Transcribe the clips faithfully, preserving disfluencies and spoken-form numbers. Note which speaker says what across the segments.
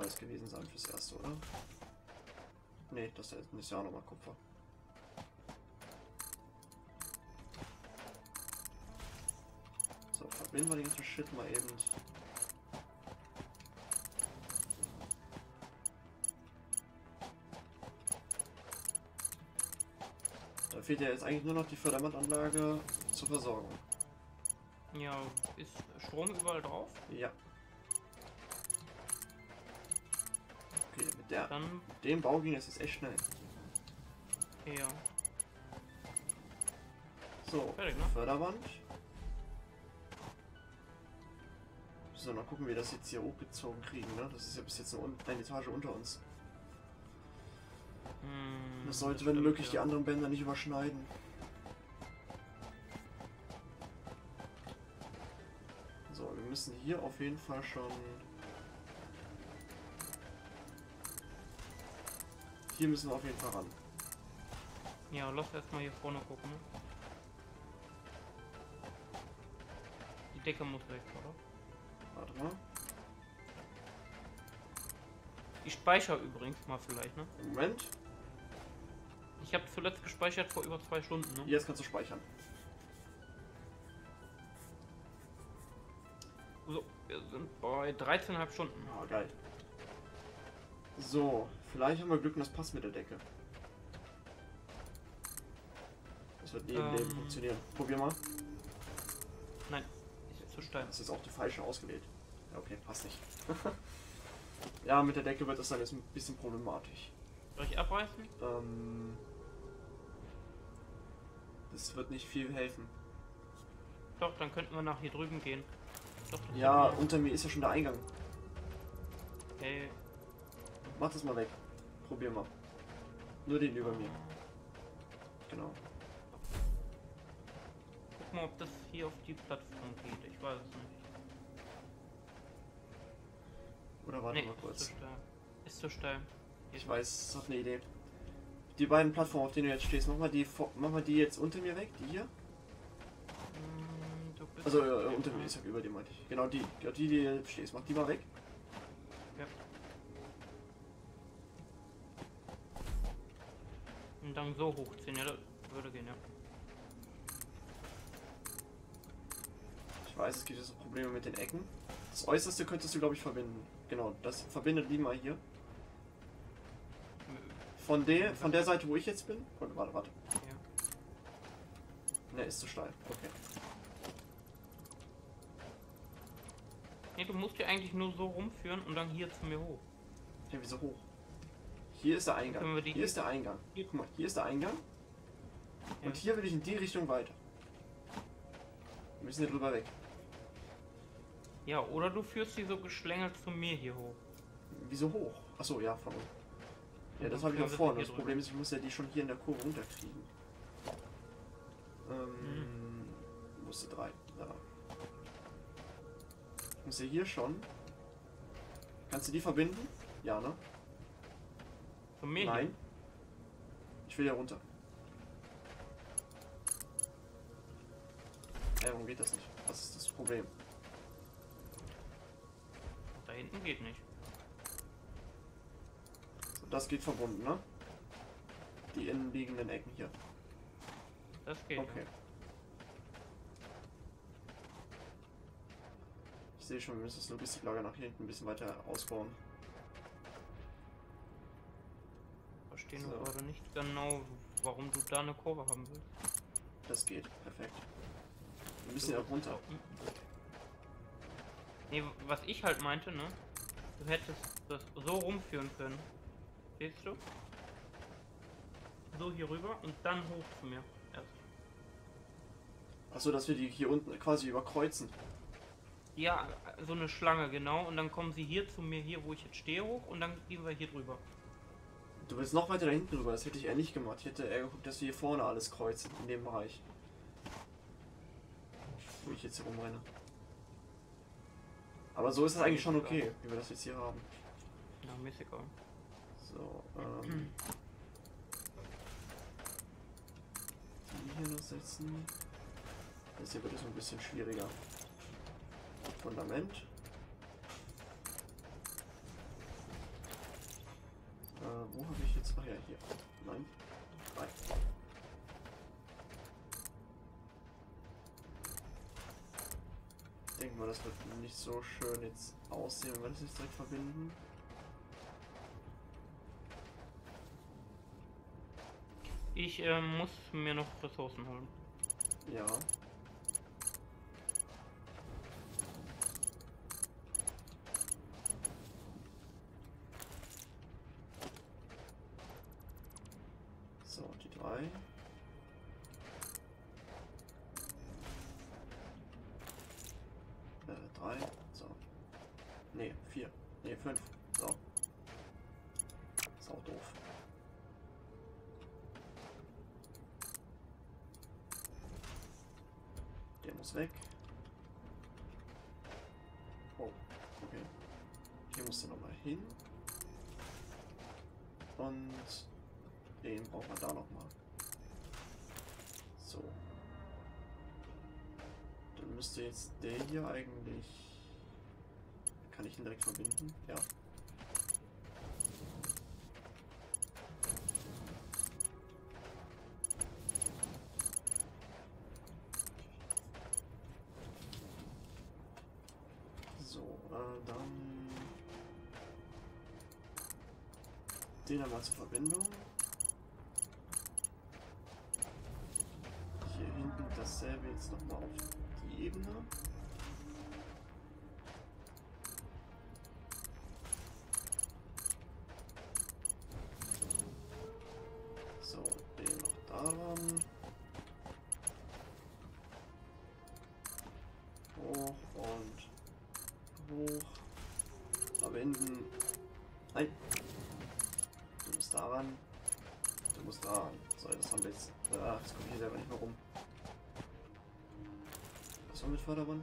Speaker 1: es gewesen sein fürs Erste, oder? Ne, das ist ja auch nochmal Kupfer. So, verbinden wir den ganzen Shit mal eben. Da fehlt ja jetzt eigentlich nur noch die Förderbandanlage zur Versorgung.
Speaker 2: Ja, ist Strom überall drauf?
Speaker 1: Ja. Okay, mit der,
Speaker 2: Dann,
Speaker 1: mit dem Bau ging es jetzt echt schnell.
Speaker 2: ja.
Speaker 1: So,
Speaker 2: Fertig, ne?
Speaker 1: Förderband. So, mal gucken, wie wir das jetzt hier hochgezogen kriegen, ne? Das ist ja bis jetzt eine, eine Etage unter uns.
Speaker 2: Hm,
Speaker 1: Das sollte,
Speaker 2: das
Speaker 1: wenn
Speaker 2: stimmt,
Speaker 1: möglich,
Speaker 2: ja.
Speaker 1: die anderen Bänder nicht überschneiden. So, wir müssen hier auf jeden Fall schon... Hier müssen wir auf jeden Fall ran.
Speaker 2: Ja, lass erstmal hier vorne gucken. Ne? Die Decke muss weg, oder?
Speaker 1: Warte mal.
Speaker 2: Ich speichere übrigens mal vielleicht, ne?
Speaker 1: Moment.
Speaker 2: Ich habe zuletzt gespeichert vor über zwei Stunden, ne?
Speaker 1: Jetzt kannst du speichern.
Speaker 2: So, wir sind bei dreizehn Komma fünf Stunden.
Speaker 1: Ah, geil. So, vielleicht haben wir Glück und das passt mit der Decke. Das wird neben
Speaker 2: Ähm.
Speaker 1: dem funktionieren. Probier mal.
Speaker 2: Nein, ist zu steil.
Speaker 1: Das ist jetzt auch die falsche ausgewählt. Ja, okay, passt nicht. Ja, mit der Decke wird das dann jetzt ein bisschen problematisch.
Speaker 2: Soll ich abreißen?
Speaker 1: Ähm, das wird nicht viel helfen.
Speaker 2: Doch, dann könnten wir nach hier drüben gehen. Doch, das
Speaker 1: Ja,
Speaker 2: ist
Speaker 1: unter mir ist ja schon der Eingang.
Speaker 2: okay.
Speaker 1: Mach das mal weg. Probier mal. Nur den über mir. Genau.
Speaker 2: Guck mal, ob das hier auf die Plattform geht. Ich weiß es nicht.
Speaker 1: Oder warte
Speaker 2: Nee,
Speaker 1: mal
Speaker 2: ist
Speaker 1: kurz.
Speaker 2: zu steil. Ist zu steil.
Speaker 1: Ich weiß, ich hab eine Idee. Die beiden Plattformen, auf denen du jetzt stehst, mach mal die, vor- mach mal die jetzt unter mir weg, die hier.
Speaker 2: Hm, du bist
Speaker 1: Also äh, unter mir, ich sag über die meinte ich. Genau die, genau die, die hier stehst, mach die mal weg.
Speaker 2: Ja. Und dann so hochziehen, ja, das würde gehen, ja.
Speaker 1: Ich weiß, es gibt jetzt so Probleme mit den Ecken. Das Äußerste könntest du, glaube ich, verbinden. Genau, das verbindet die mal hier. Von der, von der Seite, wo ich jetzt bin. Warte, warte, warte.
Speaker 2: Ja.
Speaker 1: Ne, ist zu steil. Okay.
Speaker 2: Nee, du musst ja eigentlich nur so rumführen und dann hier zu mir hoch.
Speaker 1: Ja, wieso hoch? Hier ist der Eingang.
Speaker 2: Können wir die-
Speaker 1: Hier ist der Eingang.
Speaker 2: Hier-
Speaker 1: Guck mal, hier ist der Eingang.
Speaker 2: Ja.
Speaker 1: Und hier will ich in die Richtung weiter. Wir müssen hier drüber weg.
Speaker 2: Ja, oder du führst die so geschlängelt zu mir hier hoch.
Speaker 1: Wieso hoch? Achso, ja, von unten. Ja, das
Speaker 2: Und
Speaker 1: habe ich auch
Speaker 2: dann
Speaker 1: vorne.
Speaker 2: hier
Speaker 1: Das
Speaker 2: drüber.
Speaker 1: Problem ist, ich muss ja die schon hier in der Kurve runterkriegen. Ähm,
Speaker 2: Mhm.
Speaker 1: musste drei. Da. Ich muss ja hier schon. Kannst du die verbinden? Ja, ne?
Speaker 2: Zu mir
Speaker 1: Nein. Ich will ja runter. Ja, warum geht das nicht? Was ist das Problem?
Speaker 2: hier. Da hinten geht nicht.
Speaker 1: So, das geht verbunden, ne? Die innenliegenden Ecken hier.
Speaker 2: Das geht.
Speaker 1: Okay. Ich sehe schon, wir müssen das Logistiklager nach hinten ein bisschen weiter ausbauen.
Speaker 2: Ich verstehe
Speaker 1: So.
Speaker 2: nur gerade nicht genau, warum du da eine Kurve haben willst.
Speaker 1: Das geht, perfekt. Wir müssen ja runter.
Speaker 2: Nee, was ich halt meinte, ne? Du hättest das so rumführen können. Siehst du? So hier rüber und dann hoch zu mir. Erst.
Speaker 1: Achso, dass wir die hier unten quasi überkreuzen.
Speaker 2: Ja, so eine Schlange, genau. Und dann kommen sie hier zu mir, hier wo ich jetzt stehe, hoch und dann gehen wir hier drüber.
Speaker 1: Du willst noch weiter da hinten rüber, das hätte ich eher nicht gemacht. Ich hätte eher geguckt, dass wir hier vorne alles kreuzen, in dem Bereich. Wo ich jetzt hier rumrenne. Aber so ist das eigentlich schon okay, wie wir das jetzt hier haben.
Speaker 2: Ja, mir ist egal.
Speaker 1: So, ähm. Die hier noch setzen. Das hier wird es ein bisschen schwieriger. Fundament. jetzt? Ach ja, hier. Nein. Drei. Ich denke mal, das wird nicht so schön jetzt aussehen, wenn wir das jetzt direkt verbinden.
Speaker 2: Ich äh, muss mir noch Ressourcen holen.
Speaker 1: Ja. So, die drei. Äh, drei. So. Ne, vier. Ne, fünf. So. Ist auch doof. Der muss weg. Oh, okay. Hier muss er nochmal hin. Und den brauchen wir da nochmal. So. Dann müsste jetzt der hier eigentlich... Kann ich ihn direkt verbinden? Ja. So, äh, dann... Den einmal zur Verbindung. Hier hinten dasselbe jetzt nochmal auf die Ebene. So, den noch daran. Hoch und hoch. Verbinden. Nein. Du musst daran. Du musst daran. So, das haben wir jetzt. Ach, das kommt hier selber nicht mehr rum. Was war mit Förderband?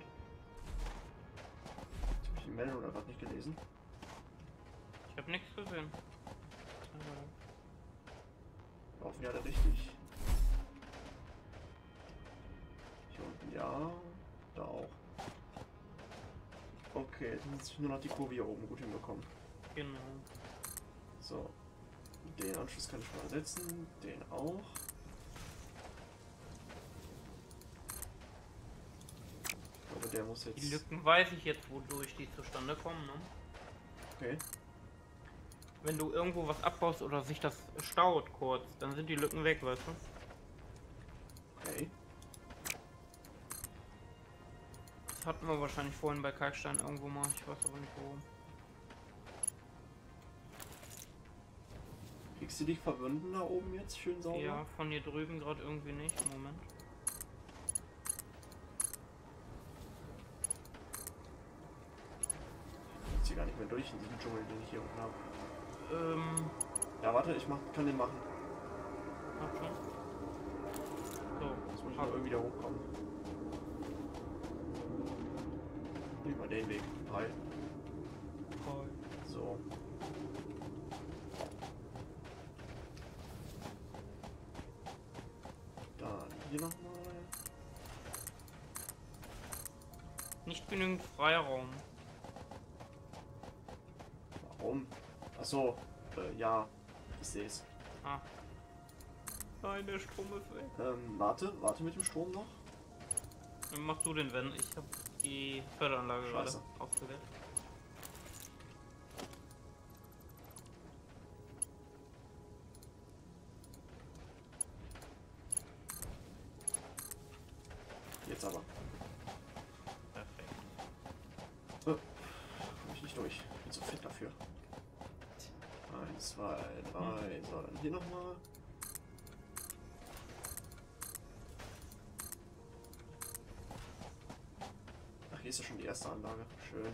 Speaker 1: Jetzt habe ich die Meldung oder gerade nicht gelesen.
Speaker 2: Ich habe nichts gesehen.
Speaker 1: Laufen ja da richtig. Hier unten ja. Da auch. Okay, jetzt muss ich nur noch die Kurve hier oben gut hinbekommen.
Speaker 2: Genau.
Speaker 1: So. Den Anschluss kann ich mal ersetzen. Den auch. Aber der muss jetzt...
Speaker 2: Die Lücken weiß ich jetzt, wodurch die zustande kommen, ne?
Speaker 1: Okay.
Speaker 2: Wenn du irgendwo was abbaust oder sich das staut kurz, dann sind die Lücken weg, weißt du?
Speaker 1: Okay.
Speaker 2: Das hatten wir wahrscheinlich vorhin bei Kalkstein irgendwo mal, ich weiß aber nicht wo.
Speaker 1: Kriegst du dich verbunden da oben jetzt? Schön sauber?
Speaker 2: Ja, von hier drüben gerade irgendwie nicht. Moment.
Speaker 1: Ich jetzt hier gar nicht mehr durch in diesem Dschungel, den ich hier unten habe.
Speaker 2: Ähm.
Speaker 1: Ja, warte, ich mach, kann den machen.
Speaker 2: Mach schon. So.
Speaker 1: Jetzt muss ich aber irgendwie da hochkommen. Nehmen wir den Weg. Hi.
Speaker 2: Voll.
Speaker 1: So. Dann hier nochmal.
Speaker 2: Nicht genügend Freiraum.
Speaker 1: Warum? Achso, äh, ja, ich sehe es.
Speaker 2: Ah. Nein, der Strom ist weg.
Speaker 1: Ähm, warte, warte mit dem Strom noch.
Speaker 2: Dann machst du den, wenn ich habe die Förderanlage gerade
Speaker 1: Scheiße.
Speaker 2: ausgewählt.
Speaker 1: Jetzt aber.
Speaker 2: Perfekt.
Speaker 1: Äh, komm ich nicht durch. Ich bin zu fit dafür. Eins, zwei, drei. So, dann hier nochmal. Ach, hier ist ja schon die erste Anlage. Schön.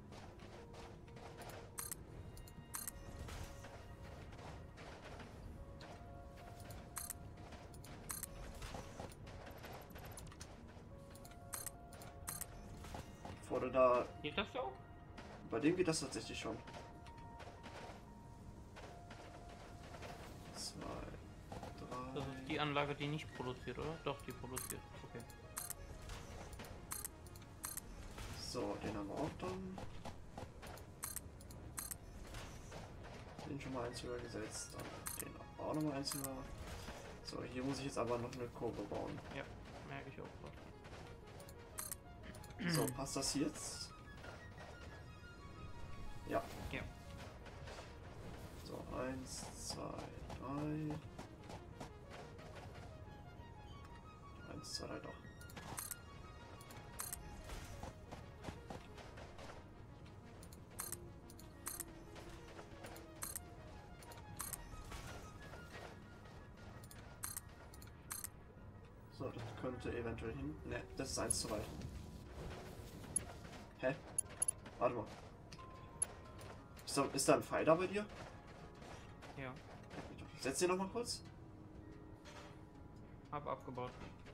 Speaker 1: Bevor du da...
Speaker 2: Geht das so?
Speaker 1: Bei dem geht das tatsächlich schon. Zwei, drei...
Speaker 2: Das ist die Anlage, die nicht produziert, oder? Doch, die produziert. Okay.
Speaker 1: So, den haben wir auch dann. Den schon mal eins höher gesetzt. Dann auch noch mal eins über. So, hier muss ich jetzt aber noch eine Kurve bauen.
Speaker 2: Ja, merke ich auch gerade.
Speaker 1: So, passt das jetzt? Ja.
Speaker 2: Ja.
Speaker 1: So, eins, zwei, drei. Eins, zwei, drei, doch. So, das könnte eventuell hin. Ne, das ist eins zu weit. Hä? Warte mal. Ist da, ist da ein Pfeil da bei dir?
Speaker 2: Ja.
Speaker 1: Setz den noch mal kurz.
Speaker 2: Hab abgebaut.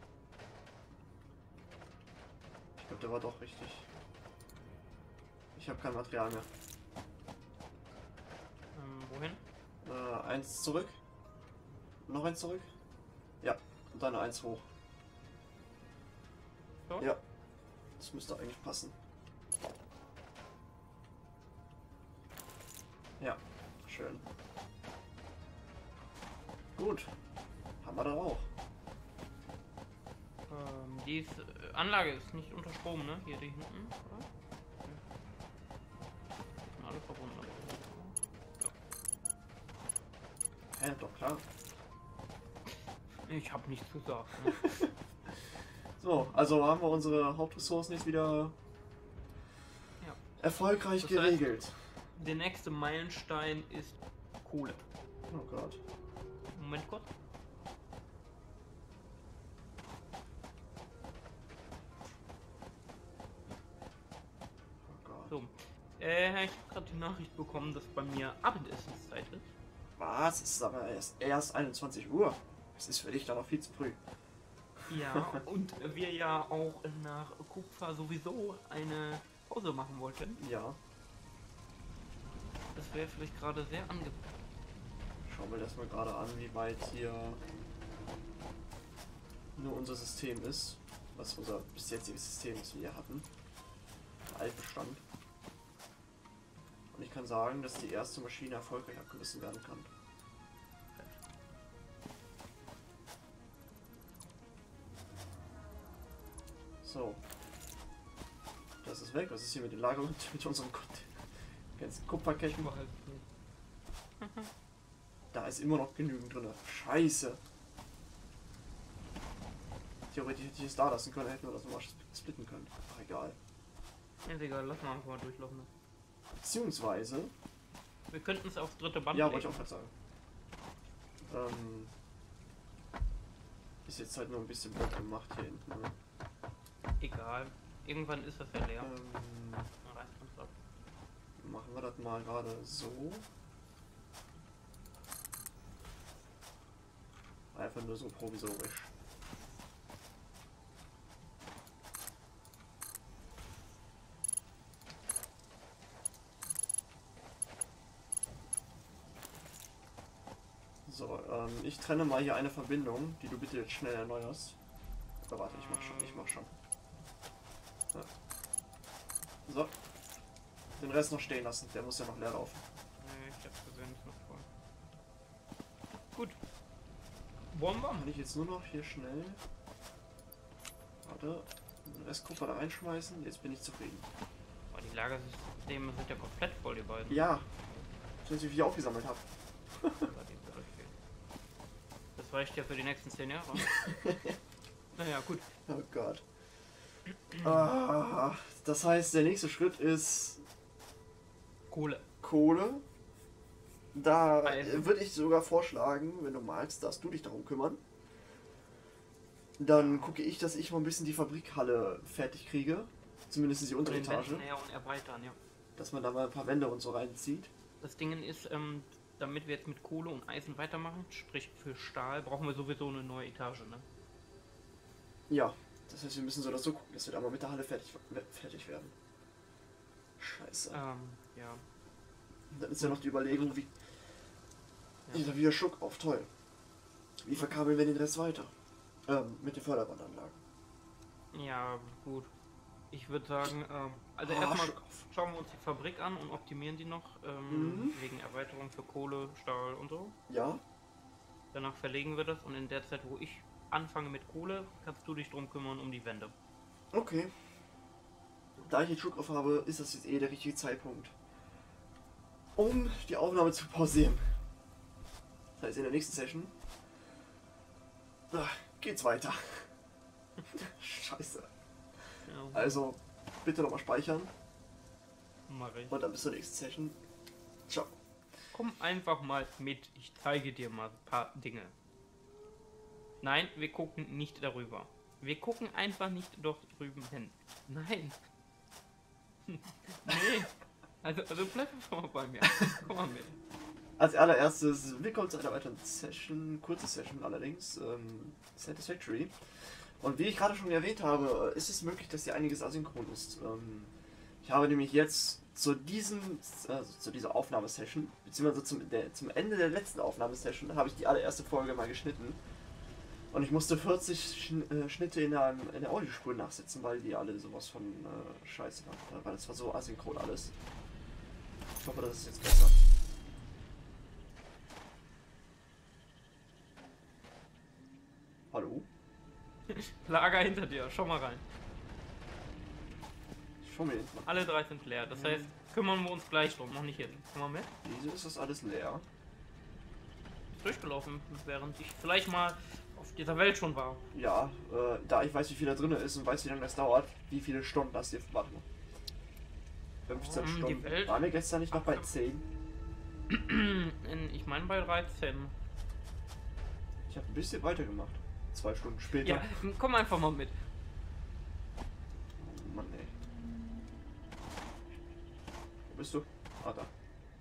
Speaker 1: Ich glaube, der war doch richtig. Ich habe kein Material mehr.
Speaker 2: Ähm, wohin?
Speaker 1: Äh, eins zurück. Noch eins zurück. Ja, und dann eins hoch.
Speaker 2: So?
Speaker 1: Ja, das müsste eigentlich passen. Ja, schön. Gut, haben wir da auch.
Speaker 2: Ähm, die ist, äh, Anlage ist nicht unter Strom, ne? Hier die hinten, oder? Ja. Die sind alle verbunden. Ja.
Speaker 1: Hä, doch klar.
Speaker 2: Ich hab nichts gesagt. Ne?
Speaker 1: So, also haben wir unsere Hauptressourcen jetzt wieder
Speaker 2: Ja.
Speaker 1: erfolgreich
Speaker 2: Das heißt-
Speaker 1: geregelt.
Speaker 2: Der nächste Meilenstein ist Kohle.
Speaker 1: Oh Gott.
Speaker 2: Moment kurz.
Speaker 1: Oh Gott.
Speaker 2: So. Äh, ich habe gerade die Nachricht bekommen, dass bei mir Abendessenszeit ist.
Speaker 1: Was? Es ist aber erst, erst einundzwanzig Uhr. Es ist für dich da noch viel zu früh.
Speaker 2: Ja, und wir ja auch nach Kupfer sowieso eine Pause machen wollten.
Speaker 1: Ja,
Speaker 2: Das wäre vielleicht gerade sehr angebracht.
Speaker 1: schauen wir das mal gerade an, wie weit hier nur unser System ist. Was unser bis jetziges System ist, wie wir hatten. Altbestand. Und ich kann sagen, dass die erste Maschine erfolgreich abgerissen werden kann. So. Das ist weg. Was ist hier mit dem Lager und mit unserem ganzen Kupferketten? Da ist immer noch genügend drin. Scheiße. Theoretisch hätte ich es da lassen können, hätten wir das nochmal splitten können. Ach, egal.
Speaker 2: Ist egal, lass mal einfach mal durchlaufen.
Speaker 1: Beziehungsweise.
Speaker 2: Wir könnten es aufs dritte Band
Speaker 1: Ja,
Speaker 2: legen.
Speaker 1: wollte ich auch gerade sagen. Ähm, ist jetzt halt nur ein bisschen blöd gemacht hier hinten. Ne?
Speaker 2: Egal. Irgendwann ist das ja leer.
Speaker 1: Ähm,
Speaker 2: Dann reißt man's ab.
Speaker 1: machen wir das mal gerade so. Einfach nur so provisorisch. So, ähm, ich trenne mal hier eine Verbindung, die du bitte jetzt schnell erneuerst. Oder warte, ich mach schon, ich mach schon. Ja. So. Den Rest noch stehen lassen, der muss ja noch leer laufen.
Speaker 2: Nee, ich hab's gesehen, ist noch voll. Gut. Bomber.
Speaker 1: Kann ich jetzt nur noch hier schnell. Warte. Den Rest Kupfer da reinschmeißen, jetzt bin ich zufrieden.
Speaker 2: Oh, die Lagersysteme sind ja komplett voll, die beiden.
Speaker 1: Ja. Ich weiß nicht, wie ich aufgesammelt habe.
Speaker 2: Das reicht ja für die nächsten zehn Jahre. Naja, gut.
Speaker 1: Oh Gott. Ah, das heißt, der nächste Schritt ist
Speaker 2: Kohle.
Speaker 1: Kohle. Da
Speaker 2: Eisen.
Speaker 1: würde ich sogar vorschlagen, wenn du magst, darfst du dich darum kümmern. Dann
Speaker 2: Ja.
Speaker 1: gucke ich, dass ich mal ein bisschen die Fabrikhalle fertig kriege. Zumindest die untere
Speaker 2: Den
Speaker 1: Etage.
Speaker 2: Wänden näher und erweitern, ja.
Speaker 1: Dass man da mal ein paar Wände und so reinzieht.
Speaker 2: Das Ding ist, ähm, damit wir jetzt mit Kohle und Eisen weitermachen, sprich für Stahl, brauchen wir sowieso eine neue Etage, ne?
Speaker 1: Ja, das heißt, wir müssen so oder so gucken, dass wir da mal mit der Halle fertig, fertig werden. Scheiße.
Speaker 2: Ähm, ja.
Speaker 1: Und dann ist ja noch die Überlegung, wie.
Speaker 2: Ja.
Speaker 1: Ja. Wieder Schluck auf, toll. Wie verkabeln wir den Rest weiter? Ähm, mit den Förderbandanlagen.
Speaker 2: Ja, gut. Ich würde sagen, ähm, also
Speaker 1: Ah,
Speaker 2: erstmal
Speaker 1: Schluck auf.
Speaker 2: schauen wir uns die Fabrik an und optimieren die noch, ähm,
Speaker 1: Mhm.
Speaker 2: wegen Erweiterung für Kohle, Stahl und so.
Speaker 1: Ja,
Speaker 2: Danach verlegen wir das und in der Zeit, wo ich anfange mit Kohle, kannst du dich drum kümmern um die Wände.
Speaker 1: Okay. Da ich jetzt Druck drauf habe, ist das jetzt eh der richtige Zeitpunkt, um die Aufnahme zu pausieren. Das heißt, in der nächsten Session ah, geht's weiter. Scheiße.
Speaker 2: Ja.
Speaker 1: Also, bitte nochmal speichern.
Speaker 2: Mach ich.
Speaker 1: Und dann bis zur nächsten Session. Ciao.
Speaker 2: Komm einfach mal mit, ich zeige dir mal ein paar Dinge. Nein, wir gucken nicht darüber. Wir gucken einfach nicht dort drüben hin. Nein. Nee. Also, also bleib einfach mal bei mir. Komm mal mit.
Speaker 1: Als allererstes, willkommen zu einer weiteren Session, kurze Session allerdings, ähm, Satisfactory. Und wie ich gerade schon erwähnt habe, ist es möglich, dass hier einiges asynchron ist. Ähm, ich habe nämlich jetzt zu diesem, also zu dieser Aufnahmesession, beziehungsweise zum, der, zum Ende der letzten Aufnahmesession, habe ich die allererste Folge mal geschnitten. Und ich musste vierzig Schn äh, Schnitte in der, in der Audiospur nachsetzen, weil die alle sowas von äh, Scheiße waren. Weil das war so asynchron alles. Ich hoffe, das ist jetzt besser. Hallo?
Speaker 2: Lager hinter dir, schau mal rein.
Speaker 1: Schau mir jetzt mal.
Speaker 2: Alle drei sind leer, das heißt, kümmern wir uns gleich drum, noch nicht jetzt. Komm mal mit.
Speaker 1: Wieso ist das alles leer?
Speaker 2: Ist durchgelaufen, während ich vielleicht mal auf dieser Welt schon war.
Speaker 1: Ja, äh, da ich weiß, wie viel da drin ist und weiß, wie lange das dauert, wie viele Stunden das hier. Warte mal. fünfzehn
Speaker 2: Um, die
Speaker 1: Stunden.
Speaker 2: Welt-
Speaker 1: Waren wir gestern nicht noch bei zehn?
Speaker 2: In, ich meine bei dreizehn.
Speaker 1: Ich habe ein bisschen weitergemacht. Zwei Stunden später.
Speaker 2: Ja, komm einfach mal mit.
Speaker 1: Oh Mann, ey. Wo bist du? Ah, da.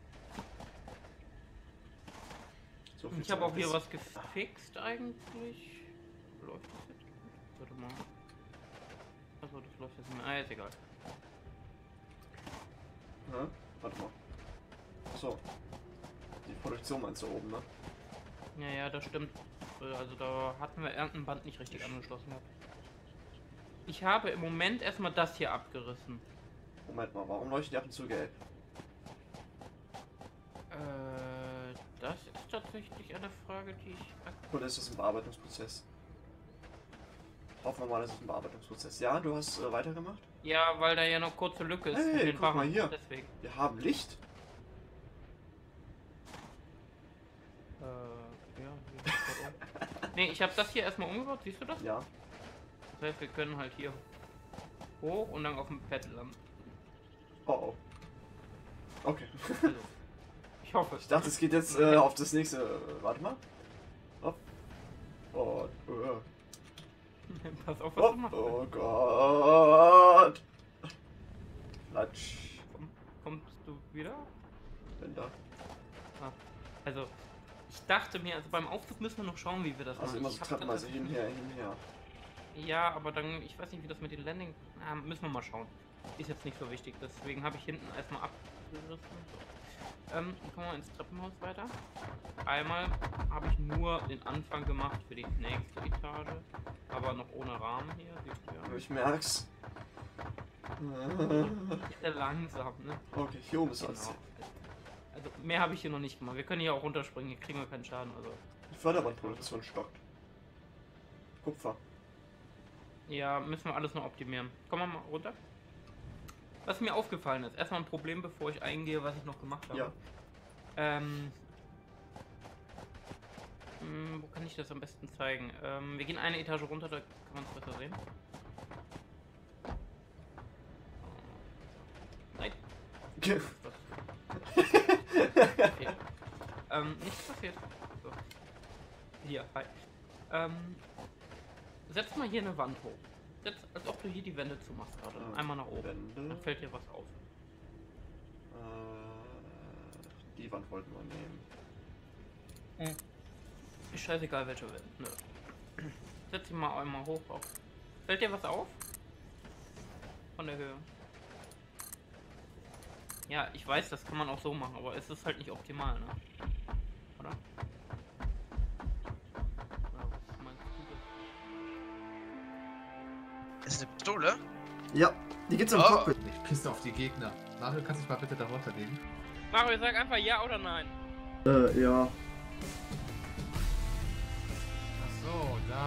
Speaker 1: So viel
Speaker 2: Ich habe
Speaker 1: Zeit
Speaker 2: auch hier
Speaker 1: ist-
Speaker 2: was gefixt eigentlich. Läuft das jetzt? Warte mal. Achso, das läuft jetzt nicht mehr. Ah, ist egal.
Speaker 1: Ja, warte mal. So. Die Produktion meinst du oben, ne?
Speaker 2: Ja, ja, das stimmt. Also da hatten wir irgendein Band nicht richtig angeschlossen gehabt. Ich habe im Moment erstmal das hier abgerissen.
Speaker 1: Moment mal, warum leuchtet die ab und zu gelb?
Speaker 2: Äh, das ist tatsächlich eine Frage, die ich...
Speaker 1: Oder ist das ein Bearbeitungsprozess? Hoffen wir mal, das ist ein Bearbeitungsprozess. Ja, du hast äh, weitergemacht?
Speaker 2: Ja, weil da ja noch kurze Lücke ist.
Speaker 1: Hey,
Speaker 2: in den
Speaker 1: guck mal
Speaker 2: Farben.
Speaker 1: hier.
Speaker 2: Deswegen.
Speaker 1: Wir haben Licht.
Speaker 2: Äh, ja. Hier ist das nee, ich habe das hier erstmal umgebaut. Siehst du das?
Speaker 1: Ja.
Speaker 2: Das heißt, wir können halt hier hoch und dann auf dem Pad landen.
Speaker 1: Oh oh. Okay.
Speaker 2: Also, ich hoffe.
Speaker 1: Ich dachte, es geht jetzt äh, auf das nächste. Äh, warte mal. Oh. Oh, oh,
Speaker 2: Pass auf, was
Speaker 1: oh,
Speaker 2: du machst.
Speaker 1: oh Gott. Latsch.
Speaker 2: Komm, kommst du wieder?
Speaker 1: Bin da.
Speaker 2: Ah, also, ich dachte mir, also beim Aufzug müssen wir noch schauen, wie wir das
Speaker 1: Also
Speaker 2: machen.
Speaker 1: immer
Speaker 2: Ich
Speaker 1: so
Speaker 2: hab
Speaker 1: Treppen,
Speaker 2: das-
Speaker 1: also hinher, hinher.
Speaker 2: Ja, aber dann, ich weiß nicht, wie das mit den Landing... Ah, müssen wir mal schauen. Ist jetzt nicht so wichtig, deswegen habe ich hinten erstmal abgerissen. So. Ähm, kommen wir ins Treppenhaus weiter. Einmal habe ich nur den Anfang gemacht für die nächste Etage, aber noch ohne Rahmen hier. Siehst du ja.
Speaker 1: Ich merk's.
Speaker 2: Ist ja langsam, ne?
Speaker 1: Okay, hier oben ist
Speaker 2: Genau.
Speaker 1: alles.
Speaker 2: Also mehr habe ich hier noch nicht gemacht. Wir können hier auch runterspringen, hier kriegen wir keinen Schaden. Also
Speaker 1: Die Förderbandproduktion stockt. Kupfer.
Speaker 2: ja, müssen wir alles noch optimieren. Kommen wir mal runter. Was mir aufgefallen ist, erstmal ein Problem, bevor ich eingehe, was ich noch gemacht habe.
Speaker 1: Ja.
Speaker 2: Ähm, mh, wo kann ich das am besten zeigen? Ähm, wir gehen eine Etage runter, da kann man es besser sehen. Nein.
Speaker 1: Okay.
Speaker 2: Okay. ähm, nichts passiert. So. Hier, hi. Ähm, setz mal hier eine Wand hoch. Setz, als ob du hier die Wände zumachst gerade.
Speaker 1: Ähm,
Speaker 2: Einmal nach oben.
Speaker 1: Wände.
Speaker 2: Dann fällt dir was auf.
Speaker 1: Äh, die Wand wollten wir nehmen.
Speaker 2: Ist scheißegal, welche Wände. Nö. Setz sie mal einmal hoch auf. Fällt dir was auf? Von der Höhe. Ja, ich weiß, das kann man auch so machen, aber es ist halt nicht optimal, ne? Oder? Oder was meinst du?
Speaker 3: Ist eine Pistole?
Speaker 1: Ja, die gibt's im
Speaker 3: Oh.
Speaker 1: Cockpit.
Speaker 4: Ich pisse auf die Gegner. Mario, kannst du dich mal bitte darunter legen?
Speaker 2: Mario, sag einfach ja oder nein.
Speaker 1: Äh, ja.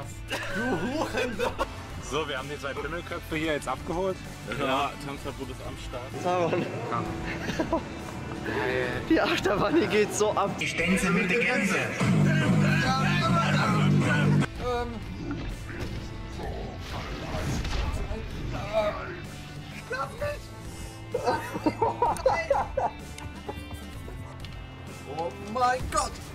Speaker 1: Du Hurensohn!
Speaker 3: So, wir haben die zwei Pimmelköpfe hier jetzt abgeholt.
Speaker 2: Ja, Tanzverbot ist am Start.
Speaker 1: Sauber. Die Achterbahn, die geht so ab.
Speaker 5: Die Stänze mit der Gänse.
Speaker 1: Ähm. Ich glaub nicht. Oh mein Gott.